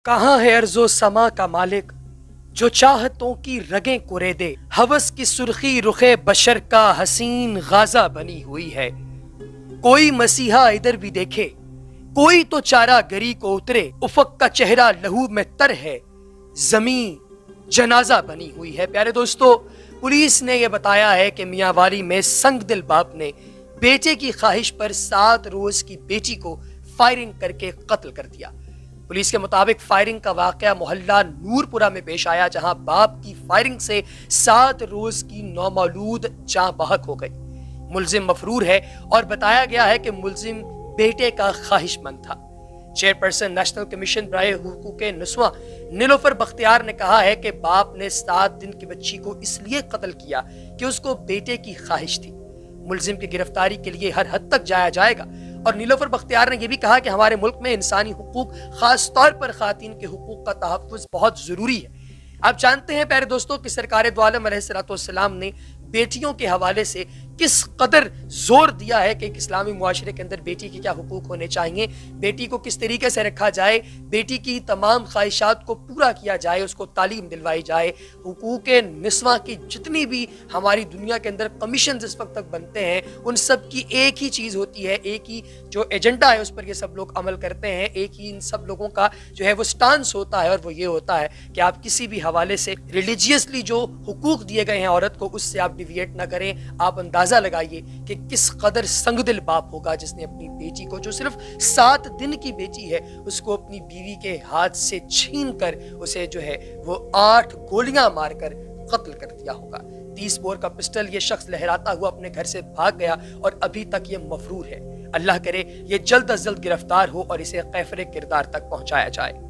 कहाँ है अर्ज़ो समा का मालिक जो चाहतों की रगें कुरेदे, हवस की सुर्खी रुखे बशर का हसीन गाजा बनी हुई है। कोई मसीहा इधर भी देखे, कोई तो चारा गरी को उतरे, उफक का चेहरा लहू में तर है, जमीन जनाजा बनी हुई है। प्यारे दोस्तों, पुलिस ने यह बताया है कि मियांवाली में संगदिल बाप ने बेटे की ख्वाहिश पर 7 रोज की बेटी को फायरिंग करके कत्ल कर दिया। पुलिस के मुताबिक फायरिंग का वाकया मोहल्ला नूरपुरा में पेश आया, जहां बाप की फायरिंग से 7 रोज की नौमौलूद जाँ बहक हो गई। मुलजिम मफरूर है और बताया गया है कि मुलजिम बेटे का ख्वाहिशमंद था। चेयरपर्सन नेशनल कमीशन बराए हुकूक निस्वां नीलोफर बख्तियार ने कहा है कि बाप ने 7 दिन की बच्ची को इसलिए कत्ल किया कि उसको बेटे की ख्वाहिश थी। मुलजिम की गिरफ्तारी के लिए हर हद तक जाया जाएगा। और नीलोफर बख्तियार ने यह भी कहा कि हमारे मुल्क में इंसानी हुकूक, खास तौर पर खातीन के हुकूक का तहफ़्फ़ुज़ बहुत जरूरी है। आप जानते हैं प्यारे दोस्तों कि सरकार दो आलम अलैहिस्सलाम ने बेटियों के हवाले से किस कदर जोर दिया है कि एक इस्लामी मुआशरे के अंदर बेटी के क्या हुकूक होने चाहिए, बेटी को किस तरीके से रखा जाए, बेटी की तमाम ख्वाहिशात को पूरा किया जाए, उसको तालीम दिलवाई जाए। हुकूक निस्वां की जितनी भी हमारी दुनिया के अंदर कमीशन इस वक्त तक बनते हैं, उन सब की एक ही चीज़ होती है, एक ही जो एजेंडा है उस पर ये सब लोग अमल करते हैं। एक ही इन सब लोगों का जो है वो स्टांस होता है, और वो ये होता है कि आप किसी भी हवाले से रिलीजियसली जो हुकूक दिए गए हैं औरत को, उससे आप डिविएट ना करें। आप अंदाजा लगाइए कि किस कदर संगदिल बाप होगा जिसने अपनी बेटी को, जो सिर्फ 7 दिन की बेटी है, उसको अपनी बीवी के हाथ से छीन कर उसे जो है वो 8 गोलियां मारकर कत्ल कर दिया होगा। 30 बोर का पिस्टल ये शख्स लहराता हुआ अपने घर से भाग गया और अभी तक ये मफरूर है। अल्लाह करे ये जल्द अज जल्द गिरफ्तार हो और इसे कैफरे किरदार तक पहुंचाया जाए।